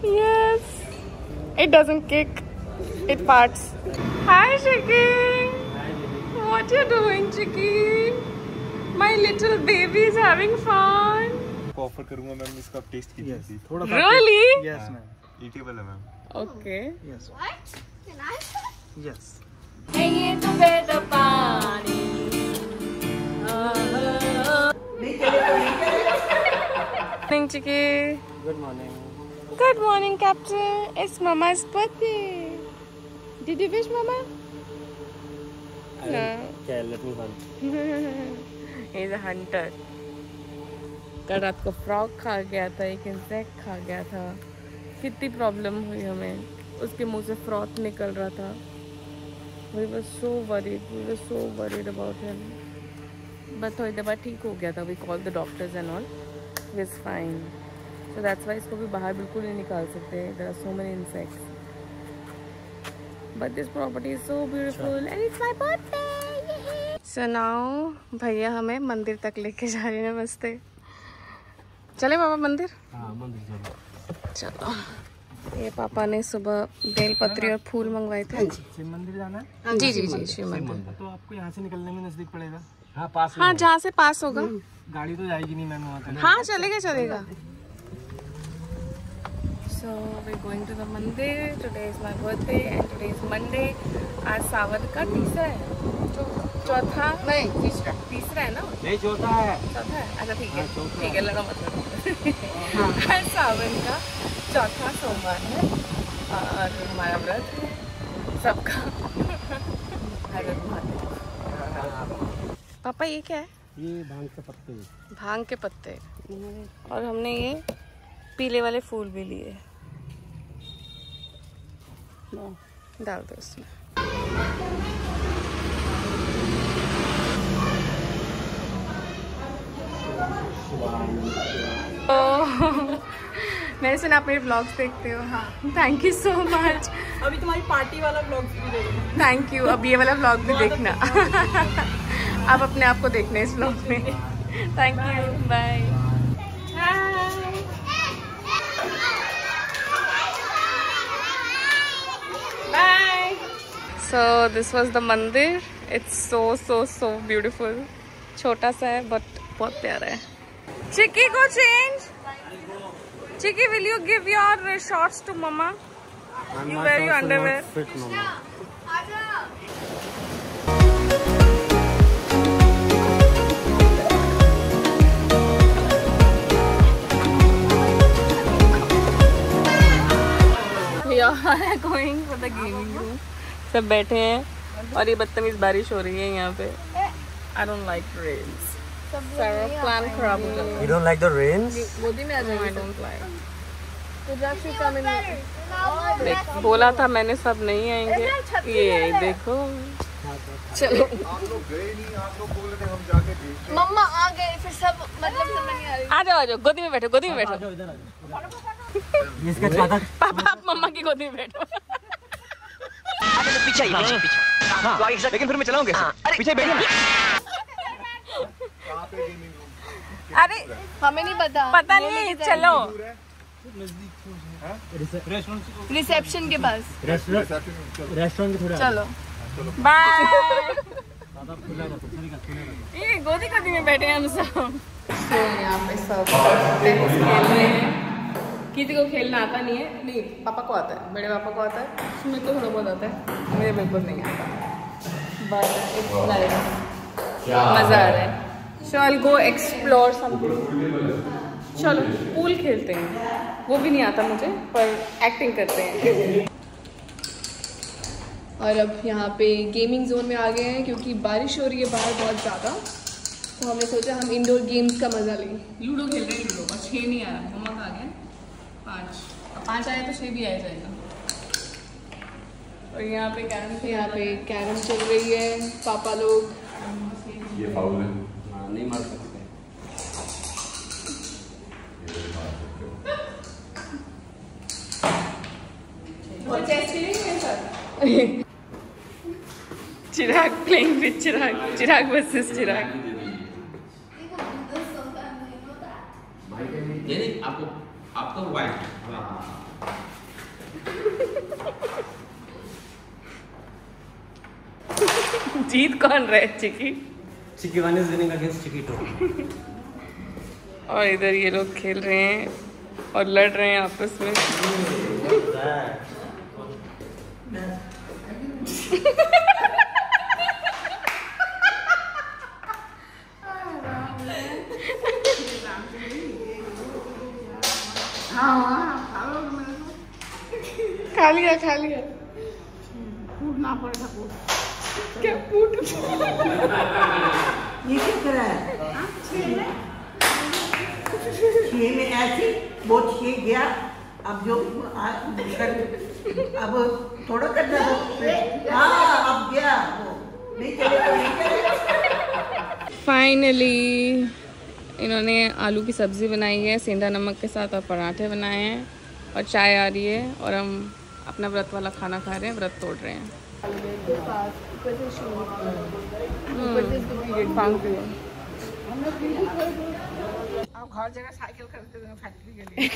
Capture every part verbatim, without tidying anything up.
Yes. It doesn't kick. It farts. Hi, Chicky. What you doing, Chicky? My little baby is having fun. Offer करूंगा ma'am, इसका taste कीजिए yes, थोड़ा really? Yes ma'am, eatable है मैम. Okay. Yes. What? Can I? Yes. Hey, to bed the party. Morning, Chicky. Good morning. Good morning, Captain. It's Mama's birthday. Did you wish Mama? No. Okay, let me hunt. He's a hunter. कल रात को frog खा गया था, एक insect खा गया था. कितनी प्रॉब्लम हुई हमें. उसके मुंह से फ्रॉथ निकल रहा था. We were so worried. We were so worried about him. But थोड़ी देर बाद ठीक हो गया था. We called the doctors and all. He was fine. So that's why इसको भी बाहर बिल्कुल नहीं निकाल सकते. There are so many insects. But this property is so beautiful and it's my birthday. So now भैया हमें मंदिर तक लेके जा रहे हैं. नमस्ते. चले पापा मंदिर? हाँ मंदिर चलो. चलो. ये पापा ने सुबह बेल पत्री और फूल मंगवाए थे. शिव मंदिर जाना है? जी जी जी शिव मंदिर. तो आपको यहाँ से निकलने में नजदीक पड़ेगा. हाँ पास. हाँ जहाँ से पास होगा. गाड़ी तो जाएगी नहीं मैम वहाँ तक. हाँ चलेगा चलेगा. So we're going to the मंदिर. Today is my birthday and today is Monday. आज सावन का तीसरा है. चौथा नहीं तीसरा. तीसरा है ना? नहीं चौथा है. चौथा है. अच्छा ठीक है ठीक है लगा मतलब. आज सावन का चौथा सोमवार है और हमारा व्रत है सबका. हर महादेव. पापा ये क्या है? ये भांग के पत्ते. भांग के पत्ते. और हमने ये पीले वाले फूल भी लिए. डाल दो इसमें. मैंने सुना आप मेरे ब्लॉग्स देखते हो. हाँ थैंक यू सो मच. अभी तुम्हारी पार्टी वाला ब्लॉग भी देखना. Thank you. अब ये वाला ब्लॉग भी देखना. आप अपने आप को देखना इस ब्लॉग में. Thank you. Bye. Bye. So this was the मंदिर. It's so so so beautiful. छोटा सा है but बहुत प्यारा है. चिक्की को change. Chikki, will you give your shorts to Mama? You wear your underwear. Fit, Mama. We are going for the gaming room. सब बैठे हैं और ये बदतमीज बारिश हो रही है यहाँ पे. I don't like rains. सारा प्लान खराब हो जाता है. You don't like the rains? गोदी में आ जाओ. I don't like. देख बोला था मैंने सब नहीं आएंगे. ये देखो. चलो. आप लोग गए नहीं. आप लोग बोल रहे थे हम जाके देखें. मम्मा आ गए फिर सब मतलब समझ नहीं आ रही. आ जाओ आ जाओ. गोदी में बैठो. गोदी में बैठो. इसका चादर. पापा आप मम्मा की गोदी में बैठो. पीछे पीछे पीछे. हाँ, लेकिन फिर मैं चलाऊंगा. पीछे बैठो. अरे हमें नहीं पता. पता नहीं. चलो रिसेप्शन के पास. रेस्टोरेंट के थोड़ा. चलो बाय. ये गोदी गोदी में बैठे हैं हम सब. तो यहाँ पे सब टेनिस खेल रहे हैं. किसी को खेलना आता नहीं है. नहीं पापा को आता है. बड़े पापा को आता है. मेरे को थोड़ा बहुत आता है. मुझे बिल्कुल नहीं आता. But it's nice. मज़ा आ रहा है. So I will go explore something. चलो पूल खेलते हैं. वो भी नहीं आता मुझे पर एक्टिंग करते हैं. और अब यहाँ पे गेमिंग जोन में आ गए हैं क्योंकि बारिश हो रही है बाहर बहुत ज़्यादा. तो हमने सोचा हम इंडोर गेम्स का मज़ा लें. लूडो खेल रहे हैं. लूडो बस छः नहीं आया. मम्मा का आ गया पाँच. पाँच आया तो छः भी आ जाएगा. और यहाँ पे कैरम. यहाँ पे कैरम चल रही है. पापा लोग. ये फाउल है. नहीं मार सकते. और चेस खेलेंगे मेरे साथ. Chirag playing with Chirag. Chirag versus Chirag. आपको आपको व्हाइट. जीत कौन रहे? Chiki Chiki one is winning against Chiki two. और इधर ये लोग खेल रहे हैं और लड़ रहे हैं आपस में। खा लिया खा लिया। कूटना पड़ेगा कूट। क्या कूट? ये क्या कर रहा है? छह में ऐसी वो छह गया। अब जो अब थोड़ा करना है। हाँ अब गया वो नहीं चलेगा नहीं चलेगा। फाइनली इन्होंने आलू की सब्ज़ी बनाई है सेंधा नमक के साथ और पराठे बनाए हैं और चाय आ रही है और हम अपना व्रत वाला खाना खा रहे हैं, व्रत तोड़ रहे हैं। अब हर जगह साइकिल करते हैं फैक्ट्री के लिए।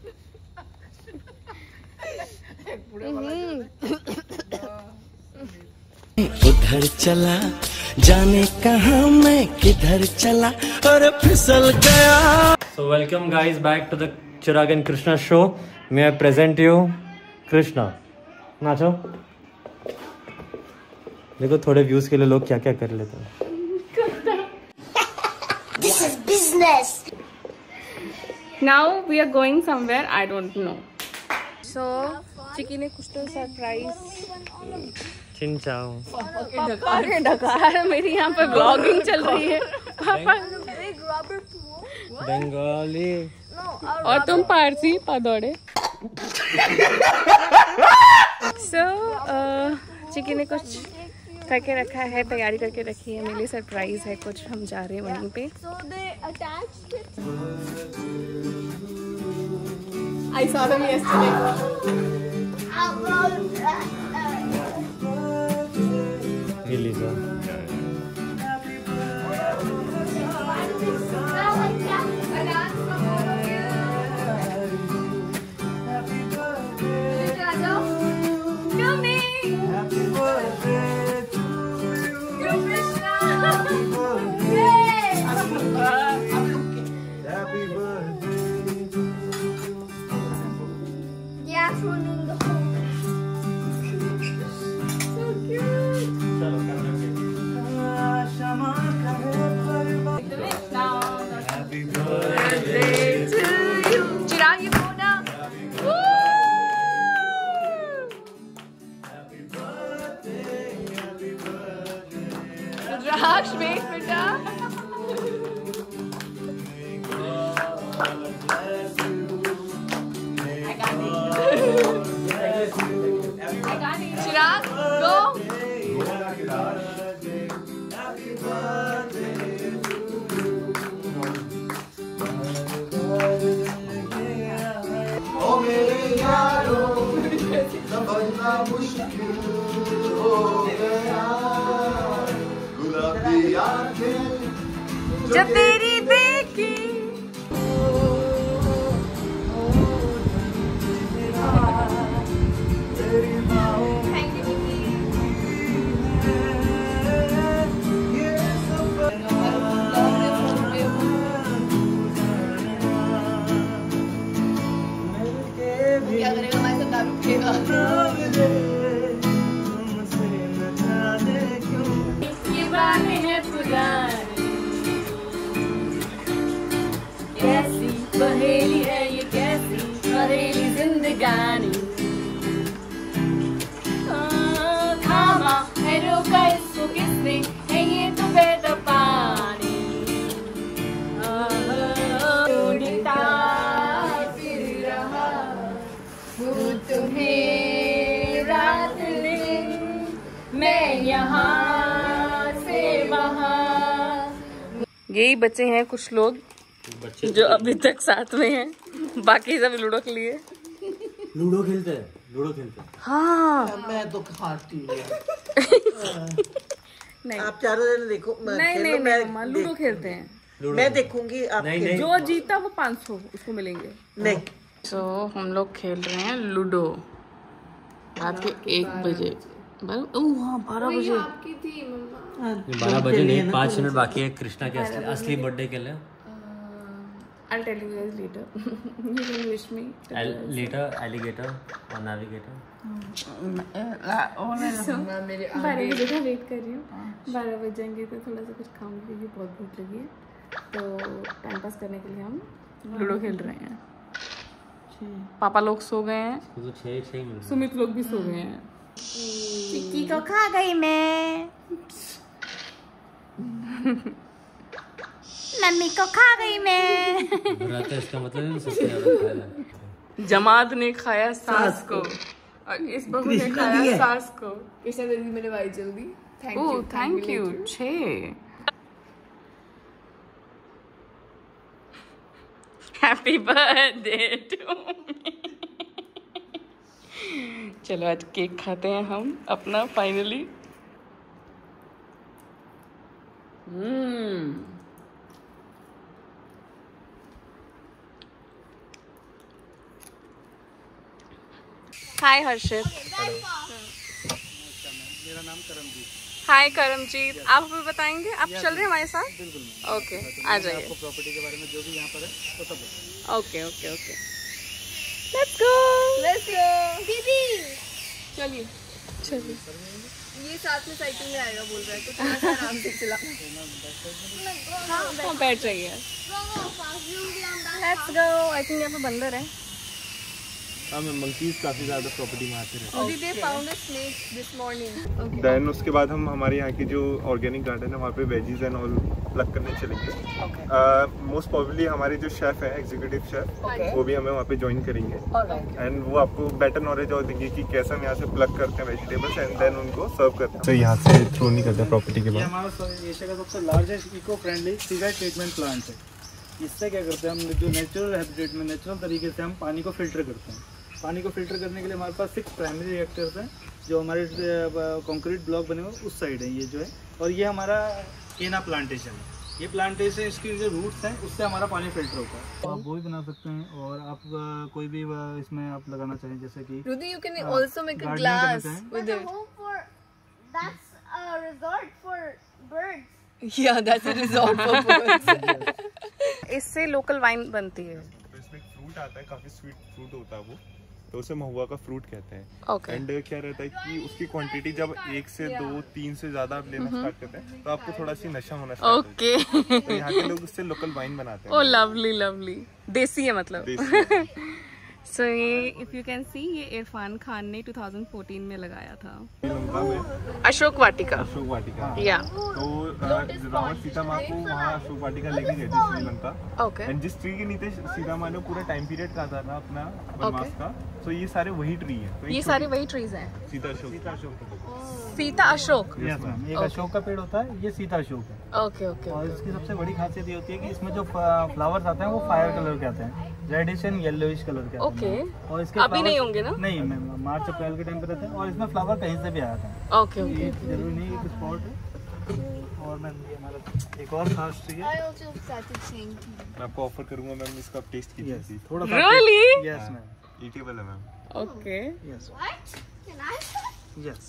उधर चला जाने कहाँ मैं किधर चला और फिसल गया। So welcome guys back to the Chirag and Krishna show. May I present you Krishna. नाचो। देखो थोड़े व्यूज के लिए लोग क्या क्या कर लेते हैं। This is business. Now we are going somewhere, I don't know. So चिकी ने कुछ तो सरप्राइज चिंचाओ अरे डकार मेरी यहाँ पे ब्लॉगिंग चल रही है पापा। बंगाली और तुम पारसी पादौड़े। सो चिकी ने कुछ करके रखा है, तैयारी करके रखी है, मेरे लिए सरप्राइज है कुछ, हम जा रहे हैं वहीं पे। I saw them yesterday. ये लीजिए। Raj, wait, beta. I got it. I got it. Chirag, go. ओ मेरे यारो समझना मुश्किल हो गया। जब तेरी देखी क्या करेगा हमारे साथ दारू पिएगा। कैसी पहेली है ये, कैसी पहेली जिंदगानी। थामा है रोका इसको किसने, है ये तो बेटा पानी। ढूंढता फिर रहा वो तुम्हें रात दिन, मैं यहाँ से वहाँ। यही बच्चे हैं कुछ लोग जो अभी तक साथ में हैं, बाकी सब लूडो के लिए लूडो खेलते हैं। लूडो खेलते हैं। हाँ मैं तो खाती हूँ। नहीं आप चारों जने देखो। नहीं नहीं नहीं मम्मा, लूडो खेलते हैं। मैं देखूंगी आपके। जो जीता वो पाँच सौ उसको मिलेंगे। नहीं तो हम लोग खेल रहे हैं लूडो रात के एक बजे। ओह हाँ बारह बजे। आपकी थी मम्मा। बारह बजे नहीं, पाँच मिनट बाकी है कृष्णा के असली असली बर्थडे के लिए. I'll tell you guys later. You can wish me. Later, alligator or navigator. So, बारह बजे का वेट कर रही हूँ. बारह बज जाएंगे तो थोड़ा सा कुछ खाऊंगी क्योंकि बहुत भूख लगी है. तो टाइम पास करने के लिए हम लूडो खेल रहे हैं. पापा लोग सो गए हैं. तो छः छः मिनट. सुमित लोग भी सो गए हैं. चिक्की को खा गई मैं. मम्मी को खा गई मैं. बुराता इसका मतलब सबसे ज्यादा खाया. जमात ने खाया सास को और इस बहू ने खाया सास को. कृष्णा दीदी मेरे भाई जल्दी. Thank you. Thank you. छः. Happy birthday to me. चलो आज केक खाते हैं हम अपना फाइनली. हम्म हाय हर्षित. मेरा नाम करमजीत. हाय करमजीत. आप हमें बताएंगे, आप चल रहे हैं हमारे साथ? बिल्कुल. ओके आ जाइए. आपको प्रॉपर्टी के बारे में जो भी यहाँ पर है वो सब बताएं. Okay okay okay. Let's go. Let's go. दीदी चलिए चलिए. ये साथ में साइकिल में आएगा बोल रहा है, तो थोड़ा सा आराम से चला. हाँ बैठ जाइए. Let's go. आई थिंक यहाँ पे बंदर है. हाँ मैं मंकीज काफी ज्यादा प्रॉपर्टी में आते रहते Only they found a snake this morning. Then उसके बाद हम हमारे यहाँ की जो ऑर्गेनिक गार्डन है वहाँ पे वेजीज एंड ऑल प्लग करने चलेंगे. मोस्ट प्रोबेबली हमारे जो शेफ है एग्जीक्यूटिव शेफ वो भी हमें वहाँ पे ज्वाइन करेंगे एंड वो आपको बेटर नॉलेज और देंगे कि कैसे हम यहाँ से प्लग करते हैं वेजिटेबल्स एंड देन उनको सर्व करते हैं. तो यहाँ से थ्रू नहीं करते प्रॉपर्टी के ये बाद. हमारा एशिया का सबसे largest eco friendly sewage treatment plant है. इससे क्या करते हैं हम, जो नेचुरल हैबिटेट में नेचुरल तरीके से हम पानी को फिल्टर करते हैं. पानी को फिल्टर करने के लिए हमारे पास सिक्स प्राइमरी रिएक्टर्स हैं जो हमारे कंक्रीट ब्लॉक बने हुए उस साइड है ये जो है. और ये हमारा केना प्लांटेशन है. ये प्लांटेशन इसकी जो रूट्स हैं उससे हमारा पानी फिल्टर होता है. आप वो भी बना सकते हैं और आप uh, कोई भी uh, इसमें आप लगाना चाहें जैसे कि Rudy, you can also make a glass with it. home for that's a resort for birds. Yeah, that's a resort for birds. इससे लोकल वाइन बनती है. तो इसमें फ्रूट आता है, काफी स्वीट फ्रूट होता है वो, तो उसे महुआ का फ्रूट कहते हैं. ओके. एंड क्या रहता है कि उसकी क्वांटिटी जब एक से दो तीन से ज्यादा आप लेना स्टार्ट करते हैं तो आपको थोड़ा सी नशा होना स्टार्ट ओके. होता है. तो यहाँ के लोग उससे लोकल वाइन बनाते हैं. Oh lovely lovely. देसी है मतलब. देसी. सो so, ये इफ यू कैन सी ये इरफान खान ने टू थाउजेंड फोर्टीन में लगाया था. श्रीलंका में अशोक वाटिका. अशोक वाटिका. या तो रावण सीता माँ को वहाँ अशोक वाटिका लेके गए थे श्रीलंका. ओके. एंड जिस ट्री के नीचे सीता माँ ने पूरा टाइम पीरियड कहा था अपना वनवास का, तो ये सारे वही ट्री है. तो ये सारे वही ट्रीज हैं. सीता अशोक. सीता अशोक. सीता अशोक. Yes, ma'am. एक अशोक का पेड़ होता है, ये सीता अशोक है. Okay okay. और इसकी सबसे बड़ी खासियत ये होती है कि इसमें जो फ्लावर्स आते हैं वो फायर कलर के आते हैं, रेडिश एंड येलोइश कलर के आते हैं. ओके. और इसके अभी नहीं होंगे ना? नहीं मैम, मार्च अप्रैल के टाइम पे रहते हैं और इसमें फ्लावर कहीं से भी आ जाते हैं. Okay okay. ये जरूरी नहीं है स्पॉट है. और मैम ये हमारा एक और खास चीज है. I also started saying मैं आपको ऑफर करूंगा मैम, इसका आप टेस्ट कीजिए. Yes, थोड़ा Really? Yes ma'am. ईटेबल है ma'am. Okay. Yes what? Can I? Yes.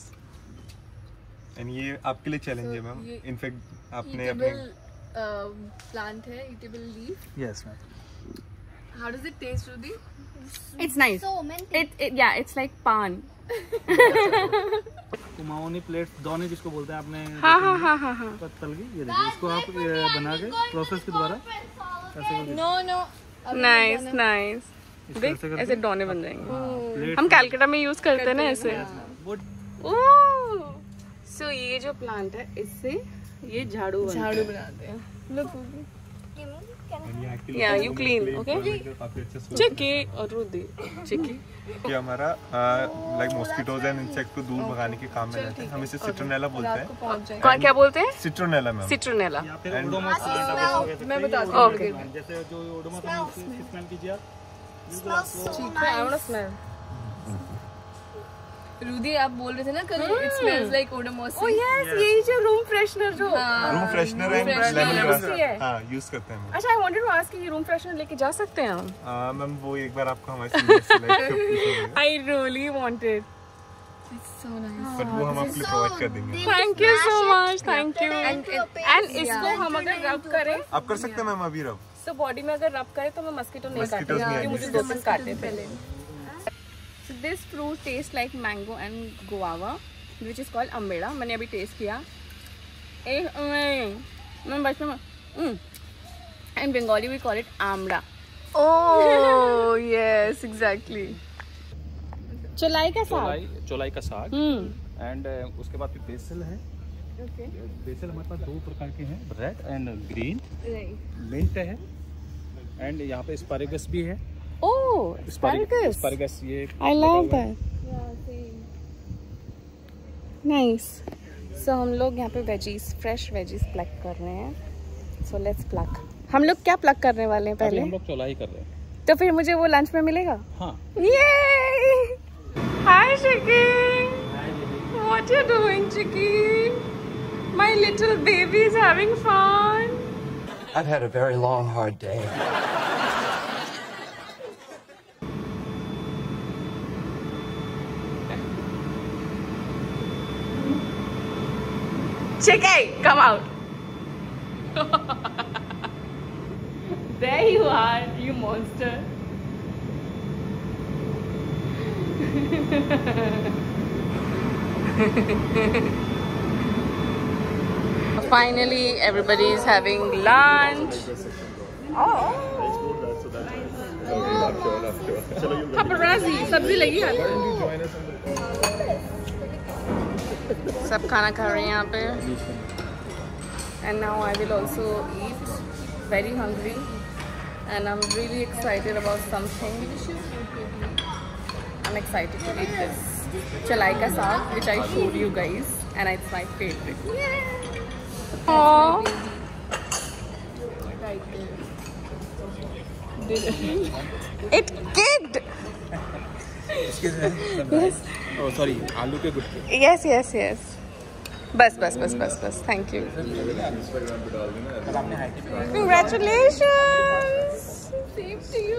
And ये आपके लिए चैलेंज है मैम. ये इनफैक्ट आपने eatable अपने uh, plant है, eatable leaf. Yes ma'am. How does it taste, Rudy? It's nice. So minty. It, it yeah, it's like pan. Kumaoni plate दोने जिसको बोलते हैं आपने हाँ हाँ हाँ हाँ हाँ. पत्तल की. ये देखिए इसको आप ये बना के प्रोसेस के द्वारा ऐसे करके No, no. Nice nice. इस देख तरह से करके ऐसे डोने बन जाएंगे. प्लेट हम कैलकाटा में यूज करते हैं ना ऐसे. वो ओह. सो ये जो प्लांट है इससे ये झाड़ू बनता झाड़ू है. बनाते हैं. Look, Rudy. Yeah, you clean, okay? काफी अच्छे से चिक्की और रुदी. चिक्की. कि हमारा लाइक मॉस्किटोज एंड इंसेक्ट को दूर भगाने के काम में रहते हैं. हम इसे सिट्रोनेला बोलते हैं. पहुंच जाएंगे. कौन क्या बोलते हैं? Citronella ma'am. सिट्रोनेला. या फिर ओडोमॉस प्लांट आप इसको कह सकते हैं. मैं बताती हूँ. ओके. जैसे जो ओडोमॉस हम स्मेल कीजिए आप. Smells so I wanna nice. smell. Rudy, आप बोल रहे थे ना कल it smells like odomos. Oh yes, यही जो रूम फ्रेशनर जो. Room freshener and freshener lemon use grass. किया है. हाँ यूज करते हैं. अच्छा, I wanted to ask कि ये रूम फ्रेशनर लेके जा सकते हैं हम? मैम वो एक बार आपको हमारे से select करके I really wanted. बट वो हम आपको प्रोवाइड कर देंगे। Thank you so much, thank you. And इसको हम अगर रब करें, आप कर सकते हैं मैम अभी रब। तो बॉडी में अगर रब करें तो मैं मस्कीटो नहीं काटती, क्योंकि मुझे दो दिन काटे पहले। So this fruit tastes like mango and guava, which is called अम्बेड़ा। मैंने अभी टेस्ट किया। ए मैं बचपन में in Bengali we call it आमड़ा। Oh yes, exactly। चौलाई का साग, चौलाई का साग एंड उसके बाद फिर बेसल है। okay। बेसल हमारे पास दो प्रकार के हैं, रेड एंड ग्रीन। मिंट है एंड यहाँ पे एस्पारेगस भी है। Oh, asparagus! Asparagus, ये I love that. Nice. So हम लोग यहाँ पे वेजीज, फ्रेश वेजीज प्लक कर रहे हैं। So let's pluck. हम लोग क्या प्लक करने वाले हैं पहले? हम लोग चौलाई कर रहे हैं। तो फिर मुझे वो लंच में मिलेगा? हाँ। Yay! Hi Chicky. What you doing, Chicky? My little baby is having fun. I've had a very long, hard day. Chicky, come out. There you are, you monster. Finally, everybody is having lunch. Oh. Paparazzi, sabzi lagi हाथ। सब खाना खा रहे हैं यहाँ पे। And now I will also eat. Very hungry, and I'm really excited about something. I'm excited to eat this chalai ka saag, which I showed you guys, and it's my favorite. Yeah. Aww. It kicked. Yes. Oh, sorry. Aloo ke gutke. Yes, yes, yes. बस बस बस बस बस thank you. Congratulations. Same to you.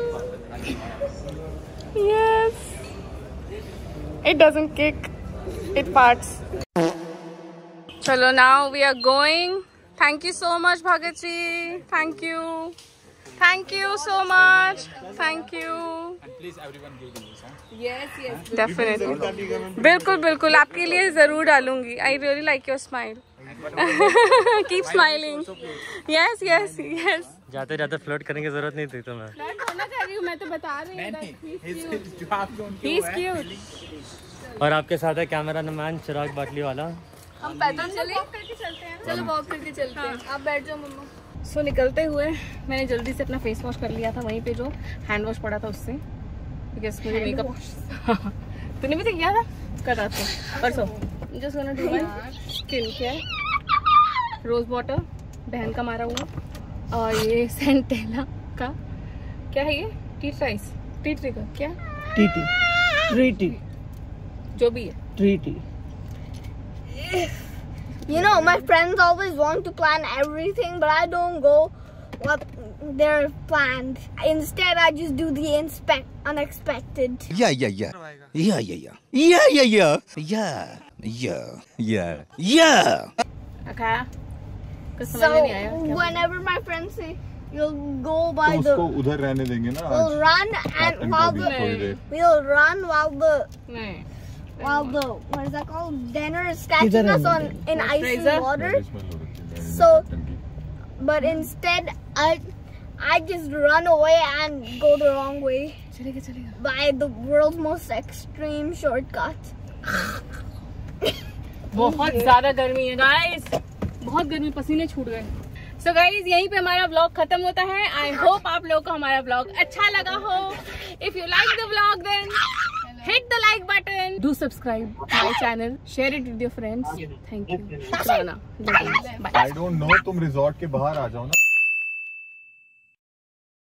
Yes. It doesn't kick. It farts. Chalo, now we are going. Thank you so much, Bhagat ji. Thank you. Thank you so much. Thank you. And please everyone give this, huh? Yes, yes. Definitely. बिल्कुल बिल्कुल आपके लिए जरूर डालूंगी. I really like your smile. Keep smiling. Yes, yes, yes. जाते जाते flirt करने की जरूरत नहीं थी तुम्हें। फ्लर्ट होना चाह रही हूँ मैं तो बता रही हूँ। He's cute. और आपके साथ है कैमरा मैन चिराग बाटली वाला। हम पैदल चले करके चलते हैं। चलो वॉक करके चलते हैं। आप बैठ जाओ मम्मा। सो so, निकलते हुए मैंने जल्दी से अपना फेस वॉश कर लिया था वहीं पे जो हैंड वॉश पड़ा था उससे, बिकॉज मुझे मेकअप तूने भी तो किया था कर रहा था परसों। Just gonna do my skin care, rose water बहन का मारा हुआ, और ये सेंटेला का क्या है ये टी ट्राइस टी ट्री का क्या टी टी ट्री टी जो भी है tree tea. You know, my friends always want to plan everything, but I don't go what they're planned. Instead, I just do the inspect unexpected. Yeah, yeah, yeah. Yeah, yeah, yeah. Yeah, yeah, yeah. Yeah, yeah, yeah, yeah. Okay. So whenever my friends say you'll go by तो the, उसको उधर रहने देंगे ना। we'll run and while the we'll run while the नहीं while the what is that called dinner is catching us on in icy water. So, but instead I I just run away and go the wrong way चलेगा चलेगा by the world's most extreme shortcut. बहुत ज्यादा गर्मी है guys, बहुत गर्मी, पसीने छूट गए। सो गाइज यहीं पे हमारा व्लॉग खत्म होता है। आई होप आप लोगों को हमारा व्लॉग अच्छा लगा हो। If you like the vlog then hit the like button, do subscribe my channel, share it with your friends. Thank you. I don't know, तुम रिजॉर्ट के बाहर आ जाओ ना।